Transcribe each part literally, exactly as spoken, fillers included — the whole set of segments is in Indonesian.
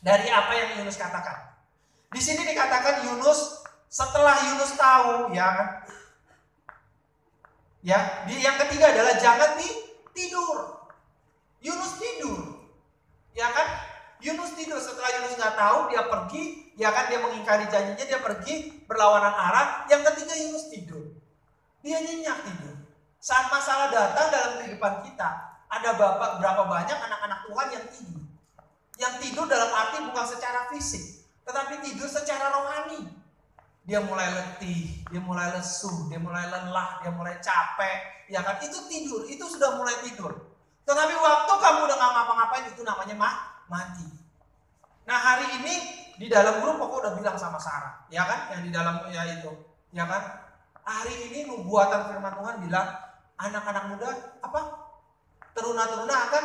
dari apa yang Yunus katakan. Di sini dikatakan Yunus, setelah Yunus tahu, ya kan? Ya, di, yang ketiga adalah jangan di, tidur. Yunus tidur, ya kan? Yunus tidur. Setelah Yunus nggak tahu, dia pergi, ya kan? Dia mengingkari janjinya, dia pergi berlawanan arah. Yang ketiga Yunus tidur. Dia nyenyak tidur. Saat masalah datang dalam kehidupan kita, ada bapak, berapa banyak anak-anak Tuhan yang tidur. Yang tidur dalam arti bukan secara fisik, tetapi tidur secara rohani. Dia mulai letih, dia mulai lesu, dia mulai lelah, dia mulai capek, ya kan? Itu tidur, itu sudah mulai tidur. Tetapi waktu kamu udah gak ngapa-ngapain, itu namanya mah, mati. Nah hari ini di dalam grup aku udah bilang sama Sarah, ya kan? Yang di dalam ya itu, ya kan? Hari ini nubuatan firman Tuhan bilang anak-anak muda apa? Teruna-teruna akan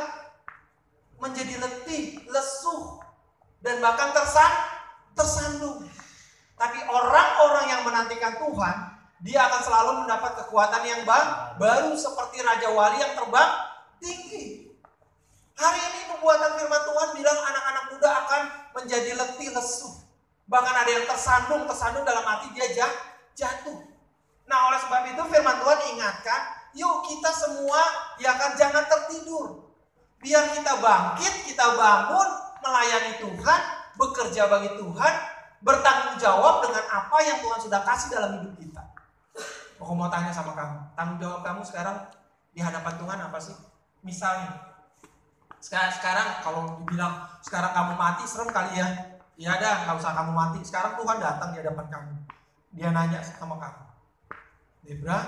menjadi letih, lesu, dan bahkan tersan, tersandung. Tapi orang-orang yang menantikan Tuhan, dia akan selalu mendapat kekuatan yang baru seperti Raja Wali yang terbang tinggi. Hari ini nubuatan firman Tuhan bilang anak-anak muda akan menjadi letih, lesu. Bahkan ada yang tersandung, tersandung dalam arti dia jatuh. Nah oleh sebab itu firman Tuhan ingatkan, yuk kita semua ya kan jangan tertidur. Biar kita bangkit, kita bangun, melayani Tuhan, bekerja bagi Tuhan, bertanggung jawab dengan apa yang Tuhan sudah kasih dalam hidup kita. Aku mau tanya sama kamu, tanggung jawab kamu sekarang di hadapan Tuhan apa sih? Misalnya, sekarang, sekarang kalau dibilang sekarang kamu mati, serem kali ya. Ya ada, nggak usah kamu mati. Sekarang Tuhan datang di hadapan kamu. Dia nanya sama kamu, Debra,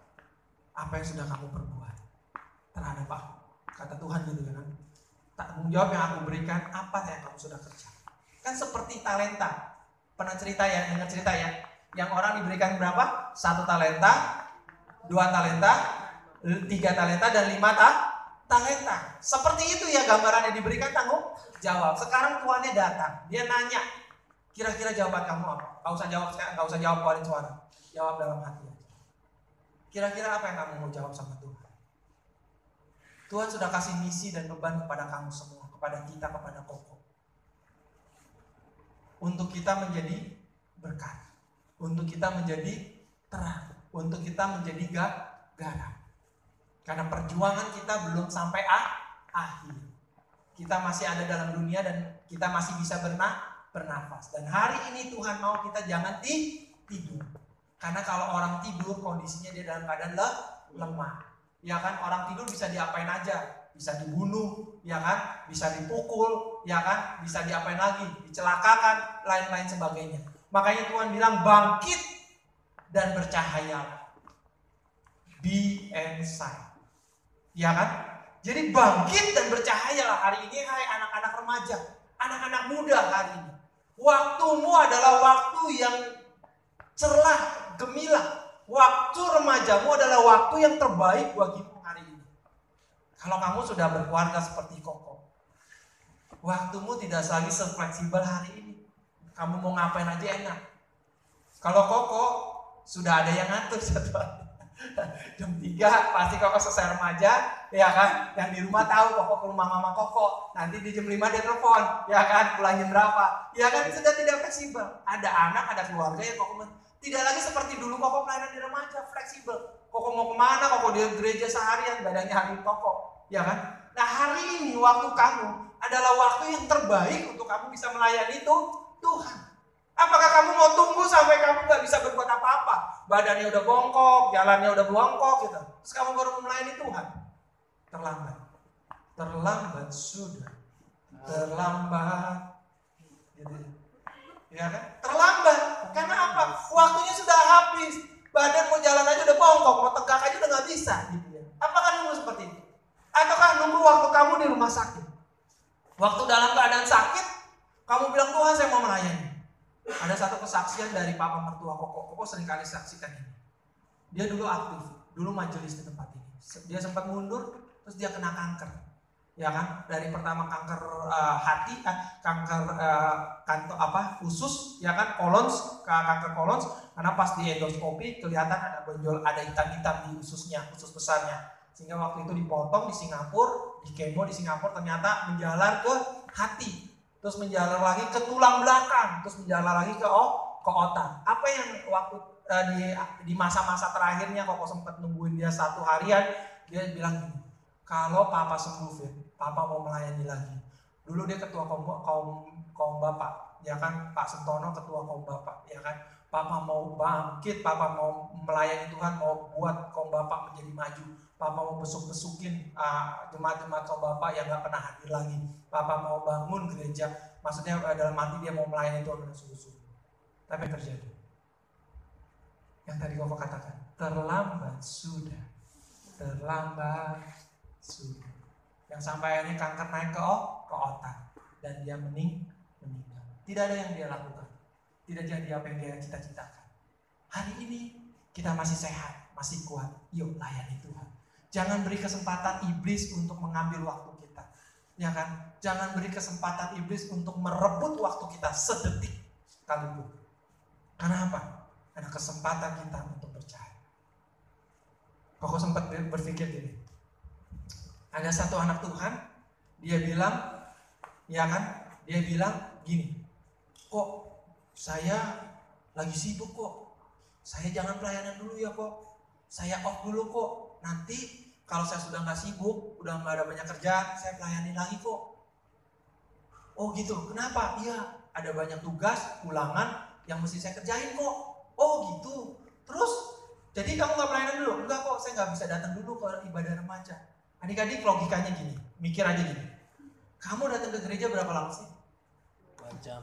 apa yang sudah kamu perbuat terhadap aku? Kata Tuhan gitu kan. Tanggung jawab yang aku berikan, apa yang kamu sudah kerja? Kan seperti talenta. Pernah cerita ya, dengar cerita ya. Yang orang diberikan berapa? Satu talenta, dua talenta, tiga talenta, dan lima ta, talenta. Seperti itu ya gambarannya, diberikan tanggung jawab. Sekarang Tuhannya datang, dia nanya, kira-kira jawaban kamu apa? Gak usah jawab sekarang, gak usah jawab keluarin suara. Jawab dalam hati aja. Kira-kira apa yang kamu mau jawab sama Tuhan? Tuhan sudah kasih misi dan beban kepada kamu semua, kepada kita, kepada Koko. Untuk kita menjadi berkat, untuk kita menjadi terang, untuk kita menjadi garam. Karena perjuangan kita belum sampai ah, akhir. Kita masih ada dalam dunia dan kita masih bisa berna, bernafas. Dan hari ini Tuhan mau kita jangan tidur. Karena kalau orang tidur kondisinya dia dalam keadaan le, lemah. Ya kan, orang tidur bisa diapain aja. Bisa dibunuh, ya kan, bisa dipukul, ya kan, bisa diapain lagi, dicelakakan, lain-lain sebagainya. Makanya Tuhan bilang bangkit dan bercahaya. Be and shine. Ya kan? Jadi bangkit dan bercahayalah hari ini, hai anak-anak remaja, anak-anak muda hari ini. Waktumu adalah waktu yang cerah, gemilang. Waktu remajamu adalah waktu yang terbaik bagimu hari ini. Kalau kamu sudah berkeluarga seperti Koko, waktumu tidak lagi sefleksibel hari ini. Kamu mau ngapain aja enak. Kalau Koko sudah ada yang ngatur satu hari. Jam tiga pasti Koko selesai remaja, ya kan? Yang di rumah tahu Koko ke rumah mama Koko. Nanti di jam lima dia telepon, ya kan? Pulang jam berapa? Ya kan, sudah tidak fleksibel. Ada anak, ada keluarga yang Koko tidak lagi seperti dulu Koko pelayanan di remaja, fleksibel. Koko mau kemana? Koko di gereja seharian, gak ada nyari Koko, ya kan? Nah hari ini waktu kamu adalah waktu yang terbaik untuk kamu bisa melayani itu Tuhan. Apakah kamu mau tunggu sampai kamu gak bisa berbuat apa-apa? Badannya udah bongkok, jalannya udah bongkok gitu. Terus kamu baru melayani Tuhan? Terlambat. Terlambat sudah. Terlambat. Gitu. Ya kan? Terlambat. Karena apa? Waktunya sudah habis. Badan mau jalan aja udah bongkok, mau tegak aja udah gak bisa gitu ya. Apakah nunggu seperti itu? Ataukah nunggu waktu kamu di rumah sakit? Waktu dalam keadaan sakit, kamu bilang Tuhan saya mau melayani. Ada satu kesaksian dari papa mertua Koko. Koko sering kali saksikan ini. Dia dulu aktif, dulu majelis di tempat ini. Dia sempat mundur, terus dia kena kanker. Ya kan? Dari pertama kanker uh, hati, uh, kanker uh, kanto apa? Usus, ya kan? Kolons, kanker kolons. Karena pas di endoskopi kelihatan ada benjol, ada hitam-hitam di ususnya, usus besarnya. Sehingga waktu itu dipotong di Singapura, di kemo di Singapura ternyata menjalar ke hati. terus menjalar lagi ke tulang belakang, terus menjalar lagi ke oh, ke otak. Apa yang waktu uh, di di masa-masa terakhirnya Koko sempat nungguin dia satu harian, dia bilang gini, kalau Papa sembuh Fit, Papa mau melayani lagi. Dulu dia ketua kaum kaum kaum bapak, ya kan, Pak Sentono ketua kaum bapak, ya kan. Papa mau bangkit, Papa mau melayani Tuhan, mau buat kaum bapak menjadi maju. Papa mau besuk-besukin uh, jemaat-jemaat kaum bapak yang gak pernah hadir lagi. Papa mau bangun gereja, maksudnya uh, dalam arti dia mau melayani Tuhan dengan sungguh-sungguh. Tapi yang terjadi, yang tadi Koko katakan, terlambat sudah, terlambat sudah. Yang sampai akhirnya kanker naik ke, ke otak dan dia mening, meninggal. Tidak ada yang dia lakukan. Tidak jadi apa yang dia cita-citakan. Hari ini kita masih sehat, masih kuat. Yuk layani Tuhan. Jangan beri kesempatan iblis untuk mengambil waktu kita. Ya kan? Jangan beri kesempatan iblis untuk merebut waktu kita sedetik sekalipun. Karena apa? Karena kesempatan kita untuk percaya. Koko sempat berpikir gini. Ada satu anak Tuhan, dia bilang, ya kan? Dia bilang gini, kok saya lagi sibuk kok, saya jangan pelayanan dulu ya kok, saya off dulu kok, nanti kalau saya sudah gak sibuk, udah gak ada banyak kerjaan, saya pelayani lagi kok. Oh gitu, kenapa? Iya, ada banyak tugas, ulangan yang mesti saya kerjain kok. Oh gitu, terus jadi kamu gak pelayanan dulu? Enggak kok, saya gak bisa datang dulu ke ibadah remaja. Adik-adik logikanya gini, mikir aja gini, kamu datang ke gereja berapa lama sih? dua jam.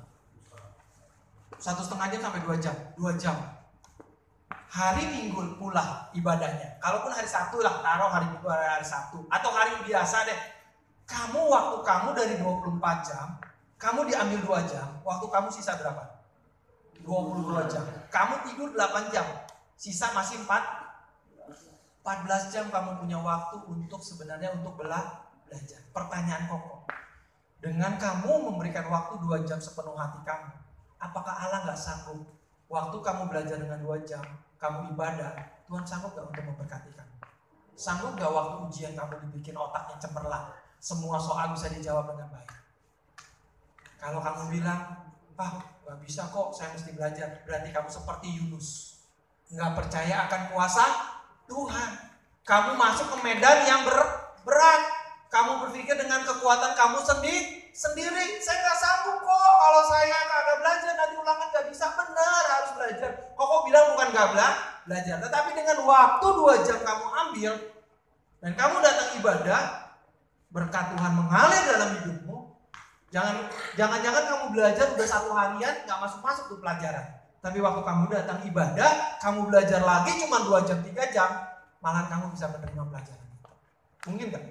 Satu setengah jam sampai dua jam, dua jam. Hari Minggu pula ibadahnya. Kalaupun hari Sabtu lah, taruh hari Minggu hari, hari Sabtu atau hari biasa deh. Kamu waktu kamu dari dua puluh empat jam, kamu diambil dua jam, waktu kamu sisa berapa? dua puluh dua jam. Kamu tidur delapan jam, sisa masih empat, empat belas jam kamu punya waktu untuk sebenarnya untuk bela, belajar. Pertanyaan Koko, dengan kamu memberikan waktu dua jam sepenuh hati kamu, apakah Allah gak sanggup? Waktu kamu belajar dengan dua jam, kamu ibadah, Tuhan sanggup gak untuk memberkati kamu? Sanggup gak waktu ujian kamu dibikin otaknya cemerlang, semua soal bisa dijawab dengan baik? Kalau kamu bilang, ah gak bisa kok, saya mesti belajar, berarti kamu seperti Yunus, gak percaya akan kuasa Tuhan. Kamu masuk ke medan yang ber, berat, kamu berpikir dengan kekuatan kamu sendiri, sendiri, saya gak sanggup kok, kalau saya kagak belajar nanti ulangan gak bisa. Benar, harus belajar. Koko bilang bukan gak belajar, tetapi dengan waktu dua jam kamu ambil dan kamu datang ibadah, berkat Tuhan mengalir dalam hidupmu. Jangan, jangan-jangan kamu belajar udah satu harian gak masuk-masuk tuh pelajaran, tapi waktu kamu datang ibadah, kamu belajar lagi cuma dua jam, tiga jam, malah kamu bisa menerima pelajaran. Mungkin gak?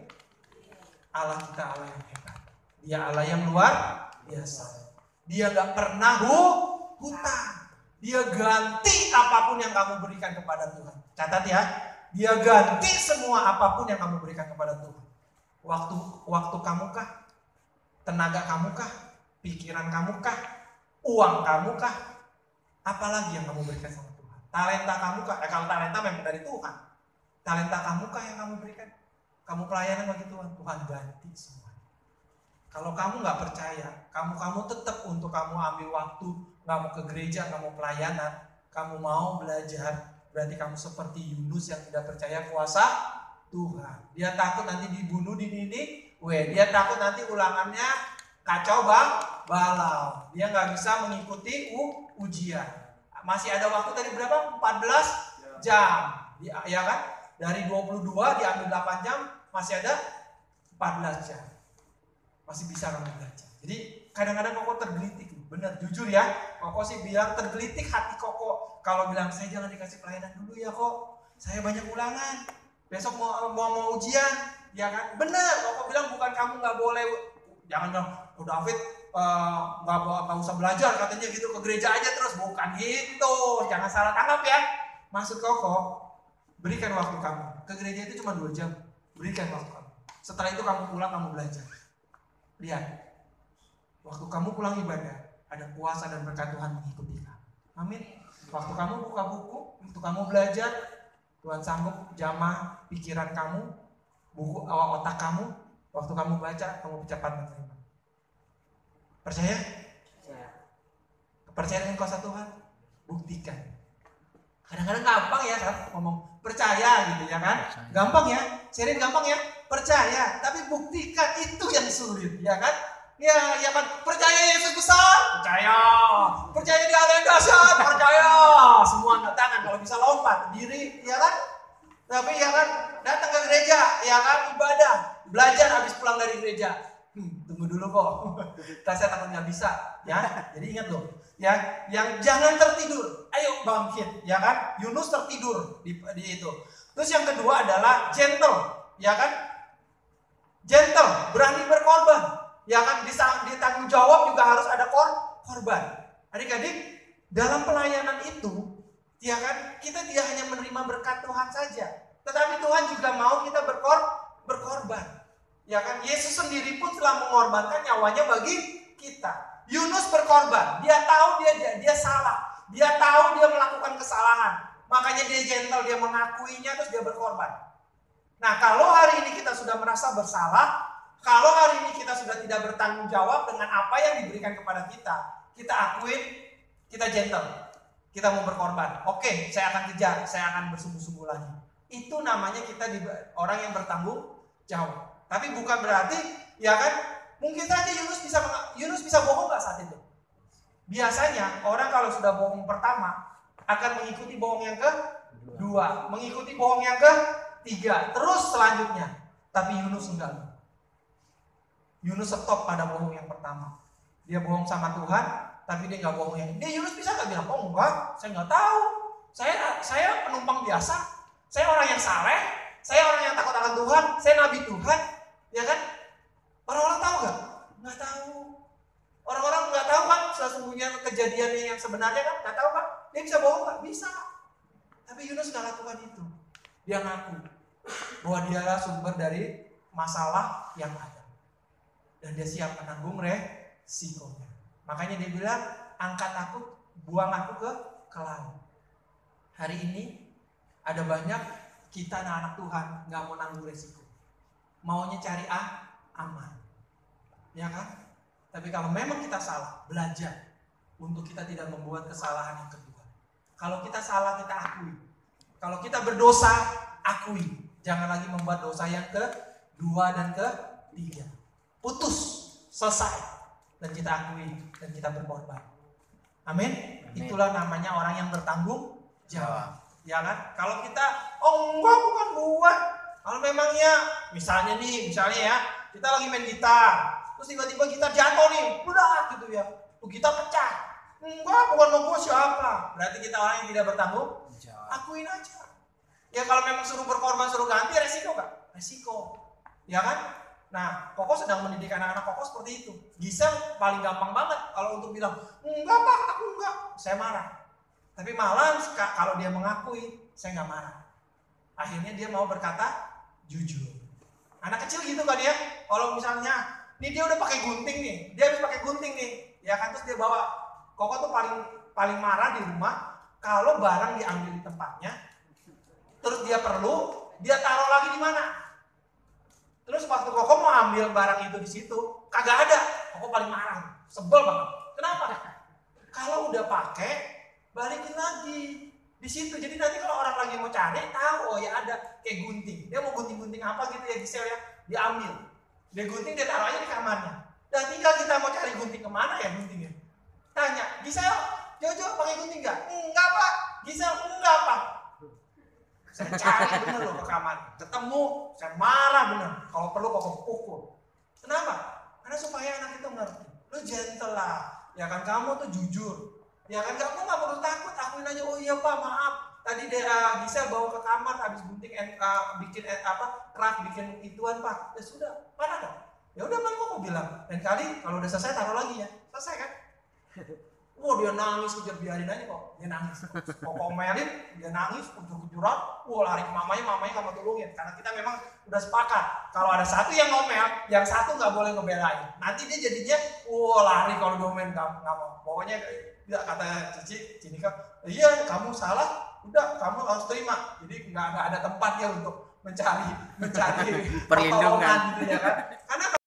Allah kita Allah yang hebat. Dia Allah yang luar biasa. Dia gak pernah hu, hutang. Dia ganti apapun yang kamu berikan kepada Tuhan. Catat ya. Dia ganti semua apapun yang kamu berikan kepada Tuhan. Waktu waktu kamu kah? Tenaga kamu kah? Pikiran kamu kah? Uang kamu kah? Apalagi yang kamu berikan sama Tuhan? Talenta kamu kah? Eh, kalau talenta memang dari Tuhan. Talenta kamu kah yang kamu berikan? Kamu pelayanan bagi Tuhan, Tuhan ganti semua. Kalau kamu nggak percaya, kamu kamu tetap untuk kamu ambil waktu, nggak mau ke gereja, nggak mau pelayanan, kamu mau belajar, berarti kamu seperti Yunus yang tidak percaya kuasa Tuhan. Dia takut nanti dibunuh di Niniwe, dia takut nanti ulangannya kacau bang, balau. Dia nggak bisa mengikuti u, ujian. Masih ada waktu tadi berapa? empat belas jam, ya kan? Dari dua puluh dua diambil delapan jam, masih ada empat belas jam. Masih bisa kamu belajar. Jadi kadang-kadang Koko tergelitik. Bener, jujur ya. Koko sih bilang tergelitik hati Koko. Kalau bilang saya jangan dikasih pelayanan dulu ya kok. Saya banyak ulangan. Besok mau mau, mau ujian. Ya kan? Bener, Koko bilang bukan kamu gak boleh. Jangan dong, oh David uh, gak, gak usah belajar katanya gitu. Ke gereja aja terus. Bukan gitu. Jangan salah tangkap ya. Maksud Koko, berikan waktu kamu. Ke gereja itu cuma dua jam. Berikan waktu kamu. Setelah itu kamu pulang, kamu belajar. Lihat. Waktu kamu pulang ibadah, ada kuasa dan berkat Tuhan mengikuti kamu. Amin. Waktu kamu buka buku, waktu kamu belajar, Tuhan sanggup jamah pikiran kamu, buku otak kamu. Waktu kamu baca, kamu cepat menerima. Percaya? Percaya. Percaya dengan kuasa Tuhan? Buktikan. Kadang-kadang gampang ya kan ngomong percaya gitu ya kan? Percaya. Gampang ya, sharing gampang ya, percaya. Tapi buktikan itu yang sulit ya kan? Ya, ya kan percaya Yesus besar, percaya. Percaya di Allah yang dahsyat, percaya. Semua angkat tangan kalau bisa lompat diri, ya kan? Tapi ya kan datang ke gereja, ya kan ibadah, belajar habis pulang dari gereja. Hmm, tunggu dulu kok. Saya takut nggak bisa, ya. Jadi ingat loh, ya, yang jangan tertidur. Ayo bangkit, ya kan? Yunus tertidur di, di itu. Terus yang kedua adalah gentle, ya kan? Gentle, berani berkorban. Ya kan, ditanggung jawab juga harus ada kor korban. Adik-adik, dalam pelayanan itu, ya kan, kita tidak hanya menerima berkat Tuhan saja, tetapi Tuhan juga mau kita berkor berkorban. Ya kan, Yesus sendiri pun telah mengorbankan nyawanya bagi kita. Yunus berkorban, dia tahu dia dia salah, dia tahu dia melakukan kesalahan, makanya dia gentle, dia mengakuinya terus dia berkorban. Nah, kalau hari ini kita sudah merasa bersalah, kalau hari ini kita sudah tidak bertanggung jawab dengan apa yang diberikan kepada kita, kita akuin, kita gentle, kita mau berkorban. Oke, saya akan kejar, saya akan bersungguh-sungguh lagi. Itu namanya kita di, orang yang bertanggung jawab. Tapi bukan berarti, ya kan, mungkin saja Yunus bisa Yunus bisa bohong nggak saat itu? Biasanya orang kalau sudah bohong pertama akan mengikuti bohong yang kedua, mengikuti bohong yang ketiga, terus selanjutnya. Tapi Yunus enggak. Yunus stop pada bohong yang pertama. Dia bohong sama Tuhan, tapi dia nggak bohong yang dia. Yunus bisa nggak bilang, oh enggak, saya nggak tahu. Saya saya penumpang biasa. Saya orang yang saleh. Saya orang yang takut akan Tuhan. Saya nabi Tuhan, ya kan? Orang-orang tahu nggak? Nggak tahu. Orang-orang nggak tahu kan sesungguhnya kejadiannya yang sebenarnya kan? Nggak tahu kan? Dia bisa bohong nggak? Bisa. Tapi Yunus nggak lakukan itu. Dia ngaku bahwa dialah sumber dari masalah yang ada. Dan dia siap menanggung resikonya. Makanya dia bilang, angkat aku, buang aku ke, ke laut. Hari ini ada banyak kita anak-anak Tuhan nggak mau nanggung resiko. Maunya cari ah, aman. Ya kan? Tapi kalau memang kita salah, belajar untuk kita tidak membuat kesalahan yang kedua. Kalau kita salah, kita akui. Kalau kita berdosa, akui. Jangan lagi membuat dosa yang kedua dan ketiga. Putus, selesai, dan kita akui, dan kita berkorban. Amin. Itulah namanya orang yang bertanggung jawab. Ya kan? Kalau kita, oh enggak, bukan buat. Kalau memangnya, misalnya nih, misalnya ya, kita lagi main gitar, terus tiba-tiba gitar jatuh nih, udah gitu ya, tuh gitar pecah. Enggak, bukan mau gue siapa. Berarti kita orang yang tidak bertanggung jawab. Akuin aja. Ya kalau memang suruh berkorban, suruh ganti, resiko gak? Resiko. Ya kan? Nah, Koko sedang mendidik anak-anak Koko seperti itu. Gisel paling gampang banget kalau untuk bilang, enggak pak, aku enggak. Saya marah. Tapi malah kalau dia mengakui, saya nggak marah. Akhirnya dia mau berkata jujur. Anak kecil gitu kan ya. Kalau misalnya, nih dia udah pakai gunting nih, dia habis pakai gunting nih, ya kan, terus dia bawa. Koko tuh paling paling marah di rumah kalau barang diambil di tempatnya, terus dia perlu, dia taruh lagi di mana? Terus waktu Koko mau ambil barang itu di situ, kagak ada. Koko paling marah, sebel banget. Kenapa? Kalau udah pakai, balikin lagi di situ. Jadi nanti kalau orang lagi mau cari, tahu oh ya ada kayak gunting. Dia mau gunting-gunting apa gitu ya Gisel ya, diambil. Dia gunting, dia taruh aja di kamarnya. Dan tinggal kita mau cari gunting kemana ya guntingnya. Tanya, Gisel, Jojo pakai gunting nggak? Enggak pak. Gisel, enggak pak. Saya cari bener loh ke kamar, ketemu, saya marah bener. Kalau perlu Koko pukul. Kenapa? Karena supaya anak itu ngerti. Lu gentle lah, ya kan, kamu tuh jujur. Ya kan, kamu nggak perlu takut, akuin aja. Oh iya pak, maaf. Tadi dia uh, bisa bawa ke kamar, habis gunting, uh, bikin uh, apa, kerak, bikin ituan pak. Ya sudah, mana dong? Ya udah, mana Koko bilang. Dan kali kalau udah selesai taruh lagi ya, selesai kan? Wah dia nangis, kejar biarin aja kok. Dia nangis. Koko omelin, dia nangis, kujur-kujuran. Wah lari ke mamanya, mamanya nggak mau tolongin. Karena kita memang udah sepakat. Kalau ada satu yang ngomel, yang satu nggak boleh ngebelain. Nanti dia jadinya, wah lari kalau domain nggak mau. Pokoknya tidak, kata Cici, Cinika, iya kamu salah, udah kamu harus terima. Jadi nggak nggak ada tempat ya untuk mencari mencari perlindungan gitu ya kan. Karena